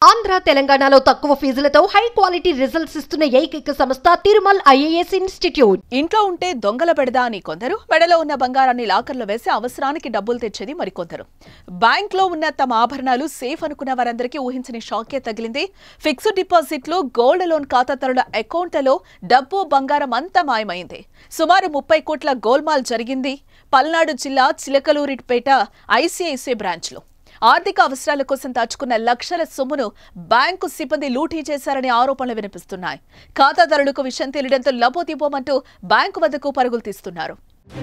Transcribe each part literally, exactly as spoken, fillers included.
ఆంధ్ర తెలంగాణలో తక్కువ ఫీజులతో high quality results ఇస్తున్న ఏకైక సంస్థ తిరుమల్ ఐఏఎస్ ఇన్స్టిట్యూట్. ఇంట్లో ఉంటే దొంగల బెడద అని కొందరు, మెడలో ఉన్న బంగారాన్ని లాకర్లో వేసి అవసరానికి డబ్బులు తెచ్చేది మరికొందరు. బ్యాంక్ లో ఉన్న తమ ఆభరణాలు సేఫ్ అనుకున్న వారందరికీ ఊహించని షాకే తగిలింది. ఫిక్స్డ్ డిపాజిట్లు, గోల్డ్ లోన్ ఖాతాదారుల అకౌంట్లలో డబ్బు, బంగారం అంతా మాయమైంది. సుమారు ముప్పై కోట్ల గోల్మాల్ జరిగింది పల్నాడు జిల్లా చిలకలూరిపేట ఐసీఐసీఐ బ్రాంచ్ లో. ఆర్థిక అవసరాల కోసం దాచుకున్న లక్షల సొమ్మును బ్యాంకు సిబ్బంది లూటీ చేశారనే ఆరోపణలు వినిపిస్తున్నాయి. ఖాతాదారులకు విషయం తెలియడంతో లబోదిబోమంటూ బ్యాంకు వద్దకు పరుగులు తీస్తున్నారు.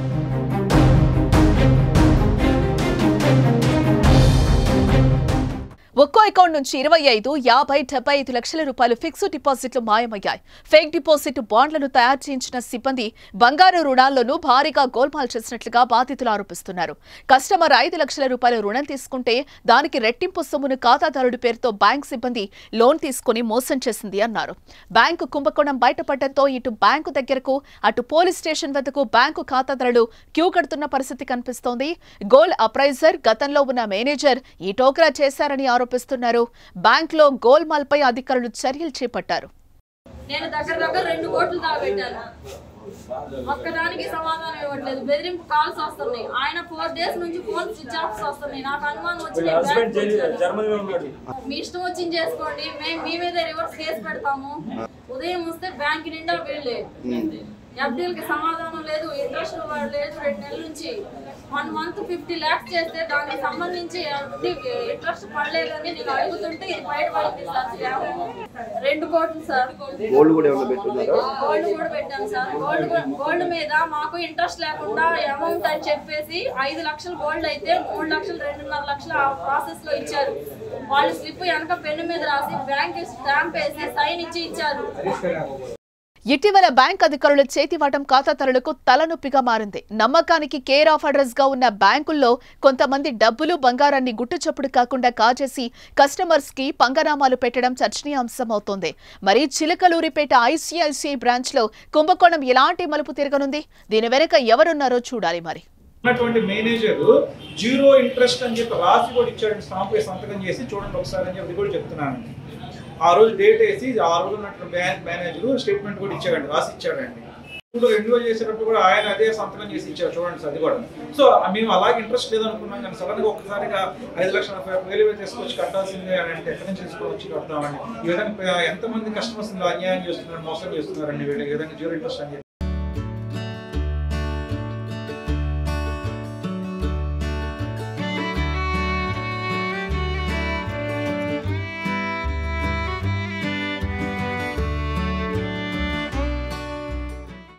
ఒక్కో అకౌంట్ నుంచి ఇరవై ఐదు, యాభై, డెబ్బై ఐదు లక్షల రూపాయలు ఫిక్స్డ్ డిపాజిట్లు మాయమయ్యాయి. ఫేక్ డిపాజిట్ బాండ్లను తయారు చేయించిన సిబ్బంది బంగారు రుణాల్లోనూ భారీగా గోల్మాల్ చేసినట్లుగా బాధితులు ఆరోపిస్తున్నారు. కస్టమర్ ఐదు లక్షల రూపాయల రుణం తీసుకుంటే దానికి రెట్టింపు సొమ్మును ఖాతాదారుడి పేరుతో బ్యాంక్ సిబ్బంది లోన్ తీసుకుని మోసం చేసింది అన్నారు. బ్యాంకు కుంభకోణం బయటపడడంతో ఇటు బ్యాంకు దగ్గరకు, అటు పోలీస్ స్టేషన్ వద్దకు బ్యాంకు ఖాతాదారులు క్యూ కడుతున్న పరిస్థితి కనిపిస్తోంది. గోల్డ్ అప్రైజర్, గతంలో ఉన్న మేనేజర్ ఈ టోకరా చేశారని ఆరోపిస్తున్నారు. బ్యాంక్ లో గోల్మాల్ పై అధికారులు చర్యలు చేపట్టారు. నేను దగ్గర దగ్గర రెండు కోట్లు దాబెట్టాను. ఒక్కదానికి సమాధానం ఇవ్వట్లేదు. బెదిరింపు కాల్స్ వస్తున్నాయి. ఆయన ఫోర్ డేస్ నుంచి ఫోన్ స్విచ్ ఆఫ్ వస్తున్నాయి. నాకు అనుమానం వచ్చి మీ ఇష్టం వచ్చింది చేసుకోండి, మేము మీ మీద రివర్స్ కేసు పెడతాము. ఉదయం వస్తే బ్యాంక్ నిండా వీళ్ళే. ఎఫ్డీలకి సమాధానం లేదు, ఇంట్రెస్ట్ లేదు. రెండు నెలల నుంచి వన్ మంత్ ఫిఫ్టీ ల్యాక్స్ చేస్తే దానికి సంబంధించి ఇంట్రెస్ట్ పడలేదని నేను అడుగుతుంటే ఇది బయట పడింది సార్. రెండు కోట్లు సార్. గోల్డ్ కూడా గోల్డ్ కూడా పెట్టాను సార్. గోల్డ్ గోల్డ్ మీద మాకు ఇంట్రెస్ట్ లేకుండా అమౌంట్ అని చెప్పేసి ఐదు లక్షలు గోల్డ్ అయితే మూడు లక్షలు రెండున్నర లక్షలు ఆ ప్రాసెస్ లో ఇచ్చారు. వాళ్ళు స్లిప్ వెనక పెన్ను మీద రాసి బ్యాంక్ స్టాంప్ వేసి సైన్ ఇచ్చి ఇచ్చారు. ఇటీవల బ్యాంక్ అధికారుల చేతివాటం ఖాతాదారులకు తలనొప్పిగా మారింది. నమ్మకానికి కేర్ ఆఫ్ అడ్రస్ గా ఉన్న బ్యాంకుల్లో కొంతమంది డబ్బులు, బంగారాన్ని గుట్టుచప్పుడు కాకుండా కాజేసి కస్టమర్స్ కి పంగనామాలు పెట్టడం చర్చనీయాంశమవుతోంది. మరి చిలకలూరిపేట ఐసీఐసీఐ బ్రాంచ్ లో కుంభకోణం ఎలాంటి మలుపు తిరగనుంది? దీని వెనుక ఎవరున్నారో చూడాలి. మరి మేనేజర్ జీరో ఇంట్రెస్ట్ అని చెప్పి రాసి కూడా ఇచ్చాడు, స్టాంప్ వేసి సంతకం చేసి చూడండి ఒకసారి అని చెప్పి కూడా చెప్తున్నాను. ఆ రోజు డేట్ వేసి ఆ రోజు ఉన్నట్టు బ్యాంక్ మేనేజర్ స్టేట్మెంట్ కూడా ఇచ్చాడండి, రాసి ఇచ్చాడండి. ఇప్పుడు రెన్యువల్ చేసేటప్పుడు కూడా ఆయన అదే సంతకం చేసి ఇచ్చారు చూడండి సార్, అది కూడా. సో మేము అలాగే ఇంట్రెస్ట్ లేదనుకున్నాం, కానీ సడన్గా ఒక్కసారిగా ఐదు లక్షల వేలు వేలు తీసుకొచ్చి కట్టాల్సిందే అని అంటే ఎక్కడి నుంచి తీసుకొచ్చి కడతామని ఈ విధంగా ఎంతమంది కస్టమర్స్ అన్యాయం చేస్తున్నారు, మోసం చేస్తున్నారండి వీళ్ళు ఈ విధంగా జీరో ఇంట్రెస్ట్ అని.